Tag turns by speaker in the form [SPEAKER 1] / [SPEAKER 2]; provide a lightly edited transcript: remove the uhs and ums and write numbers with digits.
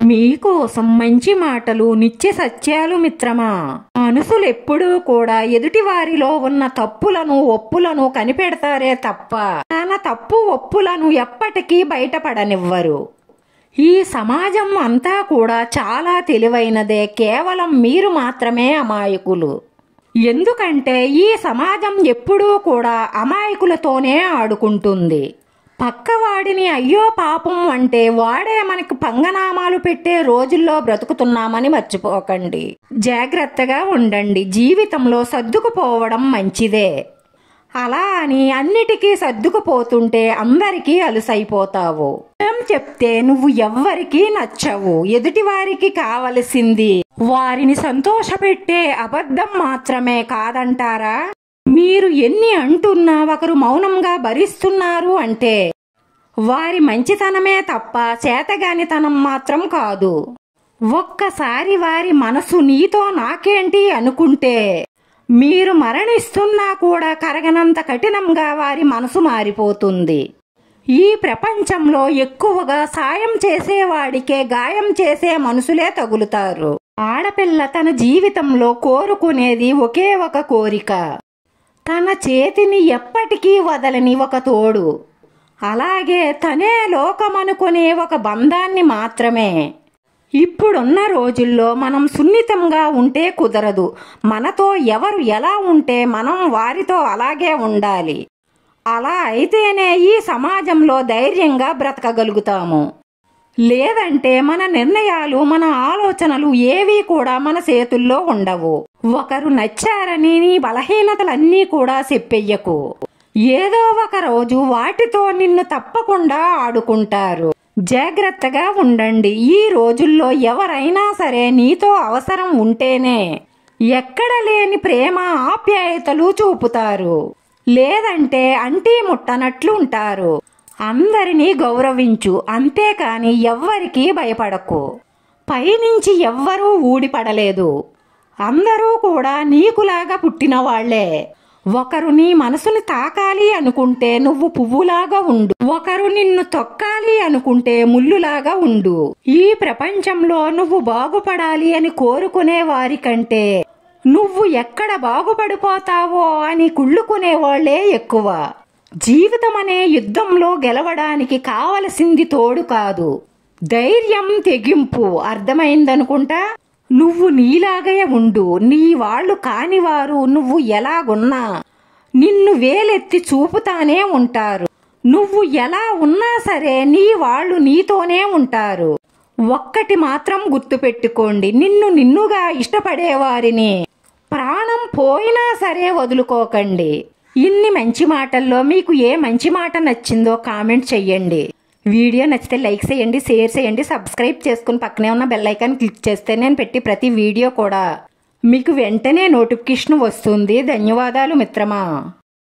[SPEAKER 1] మీకోసం మంచి మాటలు, నిత్య సత్యాలు మిత్రమా. మనుషులు ఎప్పుడూ కూడా ఎదుటివారిలో ఉన్న తప్పులను ఒప్పులను కనిపెడతారే తప్ప తన తప్పు ఒప్పులను ఎప్పటికీ బయటపడనివ్వరు. ఈ సమాజం అంతా కూడా చాలా తెలివైనదే, కేవలం మీరు మాత్రమే అమాయకులు. ఎందుకంటే ఈ సమాజం ఎప్పుడూ కూడా అమాయకులతోనే ఆడుకుంటుంది. పక్కవాడిని అయ్యో పాపం అంటే వాడే మనకి పంగనామాలు పెట్టే రోజుల్లో బ్రతుకుతున్నామని మర్చిపోకండి. జాగ్రత్తగా ఉండండి. జీవితంలో సర్దుకుపోవడం మంచిదే. అలా అని అన్నిటికీ సర్దుకుపోతుంటే అందరికీ అలుసైపోతావు. చెప్తే నువ్వు ఎవ్వరికీ నచ్చవు. ఎదుటివారికి కావలసింది వారిని సంతోషపెట్టే అబద్ధం మాత్రమే కాదంటారా? మీరు ఎన్ని అంటున్నా ఒకరు మౌనంగా భరిస్తున్నారు అంటే వారి మంచితనమే తప్ప చేతగానితనం మాత్రం కాదు. ఒక్కసారి వారి మనసు నీతో నాకేంటి అనుకుంటే మీరు మరణిస్తున్నా కూడా కరగనంత కఠినంగా వారి మనసు మారిపోతుంది. ఈ ప్రపంచంలో ఎక్కువగా సాయం చేసేవాడికే గాయం చేసే మనుషులే తగులుతారు. ఆడపిల్ల తన జీవితంలో కోరుకునేది ఒకే ఒక కోరిక, తన చేతిని ఎప్పటికీ వదలని ఒక తోడు, అలాగే తనే లోకమనుకునే ఒక బంధాన్ని మాత్రమే. ఇప్పుడున్న రోజుల్లో మనం సున్నితంగా ఉంటే కుదరదు. మనతో ఎవరు ఎలా ఉంటే మనం వారితో అలాగే ఉండాలి. అలా అయితేనే ఈ సమాజంలో ధైర్యంగా బ్రతకగలుగుతాము. లేదంటే మన నిర్ణయాలు, మన ఆలోచనలు ఏవీ కూడా మన చేతుల్లో ఉండవు. ఒకరు నచ్చారని నీ బలహీనతలన్నీ కూడా చెప్పెయ్యకు. ఏదో ఒక రోజు వాటితో నిన్ను తప్పకుండా ఆడుకుంటారు. జాగ్రత్తగా ఉండండి. ఈ రోజుల్లో ఎవరైనా సరే నీతో అవసరం ఉంటేనే ఎక్కడ లేని ప్రేమ ఆప్యాయతలు చూపుతారు. లేదంటే అంటీ ముట్టనట్లు ఉంటారు. అందరినీ గౌరవించు, అంతేకాని ఎవ్వరికీ భయపడకు. పైనుంచి ఎవ్వరూ ఊడిపడలేదు. అందరూ కూడా నీకులాగా పుట్టిన వాళ్లే. ఒకరు నీ మనసుని తాకాలి అనుకుంటే నువ్వు పువ్వులాగా ఉండు. ఒకరు నిన్ను తొక్కాలి అనుకుంటే ముల్లులాగా ఉండు. ఈ ప్రపంచంలో నువ్వు బాగుపడాలి అని కోరుకునే వారి కంటే నువ్వు ఎక్కడ బాగుపడిపోతావో అని కుళ్ళుకునే వాళ్లే ఎక్కువ. జీవితం అనే యుద్ధంలో గెలవడానికి కావలసింది తోడు కాదు, ధైర్యం, తెగింపు. అర్థమైందనుకుంటా. నువ్వు నీలాగే ఉండు. నీ వాళ్ళు కానివారు నువ్వు ఎలాగున్నా నిన్ను వేలెత్తి చూపుతానే ఉంటారు. నువ్వు ఎలా ఉన్నా సరే నీ వాళ్ళు నీతోనే ఉంటారు. ఒక్కటి మాత్రం గుర్తుపెట్టుకోండి, నిన్నుగా ఇష్టపడేవారిని ప్రాణం పోయినా సరే వదులుకోకండి. ఇన్ని మంచి మాటల్లో మీకు ఏ మంచి మాట నచ్చిందో కామెంట్ చెయ్యండి. వీడియో నచ్చితే లైక్ చేయండి, షేర్ చేయండి, సబ్స్క్రైబ్ చేసుకుని పక్కనే ఉన్న బెల్ ఐకాన్ క్లిక్ చేస్తే నేను పెట్టి ప్రతి వీడియో కూడా మీకు వెంటనే నోటిఫికేషన్ వస్తుంది. ధన్యవాదాలు మిత్రమా.